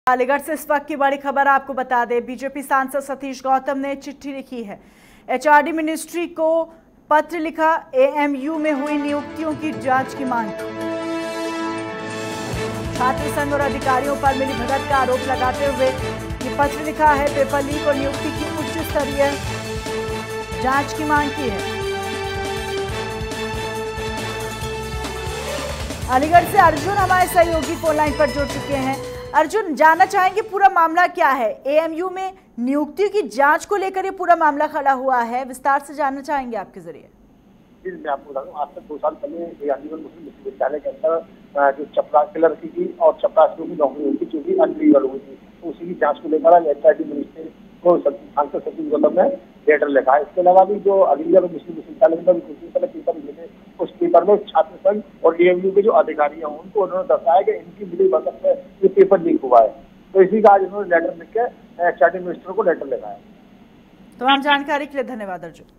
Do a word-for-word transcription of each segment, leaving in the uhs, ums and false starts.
अलीगढ़ से इस वक्त की बड़ी खबर आपको बता दें, बीजेपी सांसद सतीश गौतम ने चिट्ठी लिखी है। एचआरडी मिनिस्ट्री को पत्र लिखा, एएमयू में हुई नियुक्तियों की जांच की मांग की। छात्र संघ और अधिकारियों पर मिलीभगत का आरोप लगाते हुए ये पत्र लिखा है। पेपर लीक और नियुक्ति की उच्च स्तरीय जांच की मांग की है। अलीगढ़ से अर्जुन हमारे सहयोगी फोन लाइन पर जुड़ चुके हैं। अर्जुन, जानना चाहेंगे पूरा मामला क्या है? एएमयू में नियुक्ति की जांच को लेकर ये पूरा मामला खड़ा हुआ है, विस्तार से जानना चाहेंगे आपके जरिए। जी, मैं आपको बता दूं, आज से दो साल पहले अलीगढ़ मुस्लिम विश्वविद्यालय के अंदर जो चपरास की लड़की की और चपरास की नौकरी हुई थी, जो कि अनलीगल हुई थी, तो उसी की जांच को लेकर आज एचआरडी मिनिस्ट्री को सांसद सतीश गौतम ने लेटर लिखा है। इसके अलावा भी जो अलीगढ़ मुस्लिम विश्वविद्यालय में कुछ दिन पहले पेपर लिखे, उस पेपर में छात्र संघ और एएमयू के जो अधिकारी हैं उनको उन्होंने दर्शाया कि इनकी मिलीभगत में ये पेपर लीक हुआ है। तो इसी का आज उन्होंने लेटर लिख के एचआरडी मिनिस्टर को लेटर लिखा है। तमाम जानकारी के लिए धन्यवाद अर्जुन।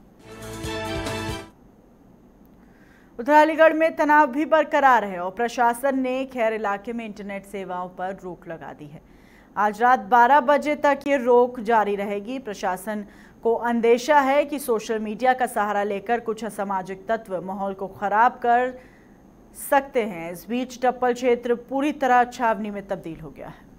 उधर अलीगढ़ में तनाव भी बरकरार है और प्रशासन ने खैर इलाके में इंटरनेट सेवाओं पर रोक लगा दी है। आज रात बारह बजे तक ये रोक जारी रहेगी। प्रशासन को अंदेशा है कि सोशल मीडिया का सहारा लेकर कुछ असामाजिक तत्व माहौल को खराब कर सकते हैं। इस बीच टप्पल क्षेत्र पूरी तरह छावनी में तब्दील हो गया है।